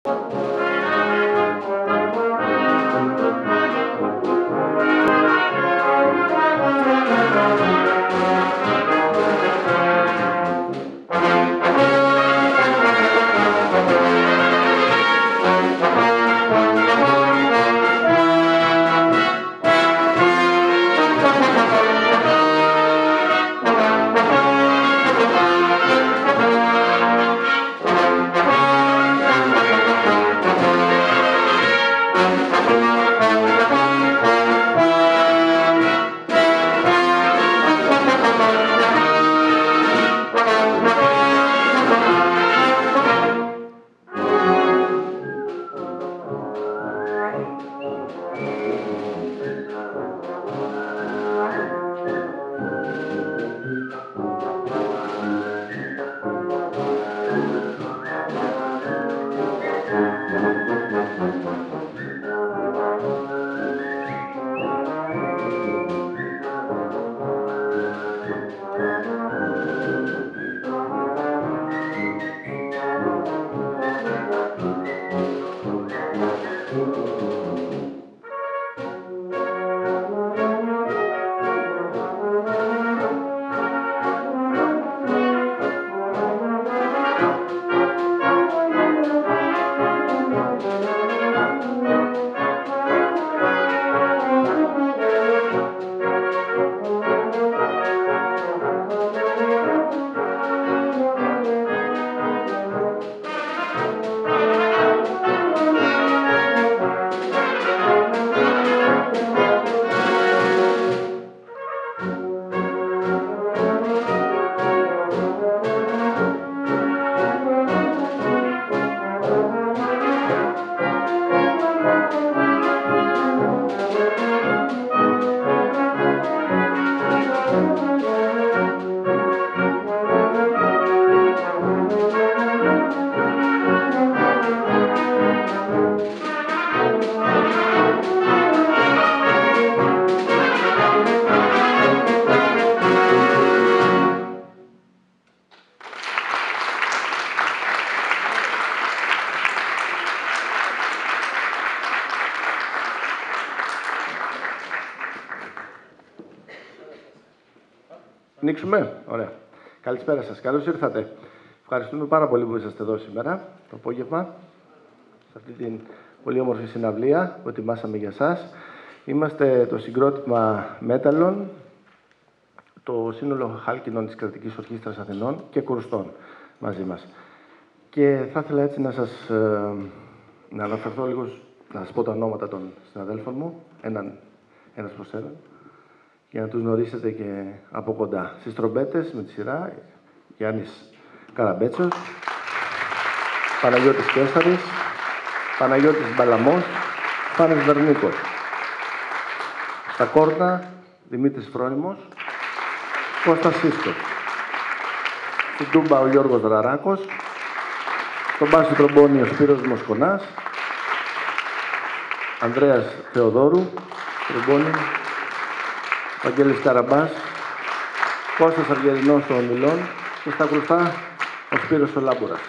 Ανοίξουμε. Ωραία. Καλησπέρα σας. Καλώς ήρθατε. Ευχαριστούμε πάρα πολύ που είσαστε εδώ σήμερα, το απόγευμα, σε αυτή την πολύ όμορφη συναυλία που ετοιμάσαμε για σας. Είμαστε το συγκρότημα Μέταλλον, το σύνολο χάλκινων της Κρατικής Ορχήστρας Αθηνών και Κουρουστών μαζί μας. Και θα ήθελα έτσι να αναφερθώ λίγο, να σας πω τα ονόματα των συναδέλφων μου, ένας προς έναν, για να τους γνωρίσετε και από κοντά. Στις τρομπέτες με τη σειρά, Γιάννης Καραμπέτσος, Παναγιώτης Κέσταρης, Παναγιώτης Μπαλαμός, Φάνης Βερνίκος. Στα κόρνα, Δημήτρης Φρόνιμος, Κώστας Σύσκος. Στην τούμπα, ο Γιώργος Ραράκος. Στον μπάσο τρομπόνι, ο Σπύρος Μοσκονάς. Ανδρέας Θεοδόρου, τρομπόνι. Βαγγέλης Καραμπάς. Κώστας Αργερινός των Ομιλών. Και στα κρουστά, ο Σπύρος ο Λάμπουρας.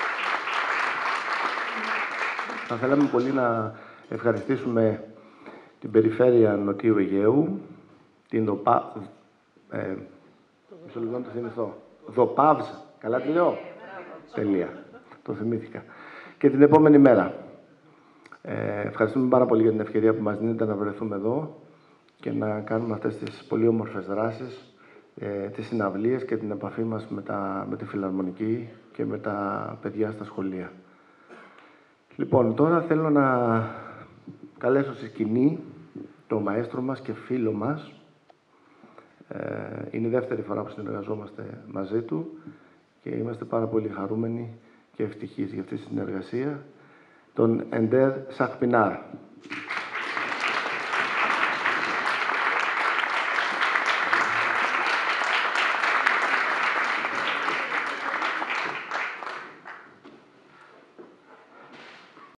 Θα θέλαμε πολύ να ευχαριστήσουμε την περιφέρεια Νοτιού Αιγαίου, την μισό λεπτό να το θυμηθώ. ΔΟΠΑΒΣ, καλά τη λέω. Τελεία. Το θυμήθηκα. Και την επόμενη μέρα. Ευχαριστούμε πάρα πολύ για την ευκαιρία που μας δίνετε να βρεθούμε εδώ και να κάνουμε αυτές τις πολύ όμορφες δράσεις, τις συναυλίες και την επαφή μας με τη Φιλαρμονική και με τα παιδιά στα σχολεία. Λοιπόν, τώρα θέλω να καλέσω στη σκηνή το μαέστρο μας και φίλο μας. Είναι η δεύτερη φορά που συνεργαζόμαστε μαζί του και είμαστε πάρα πολύ χαρούμενοι και ευτυχείς για αυτή τη συνεργασία. Τον Εντέρ Σαχπινάρ.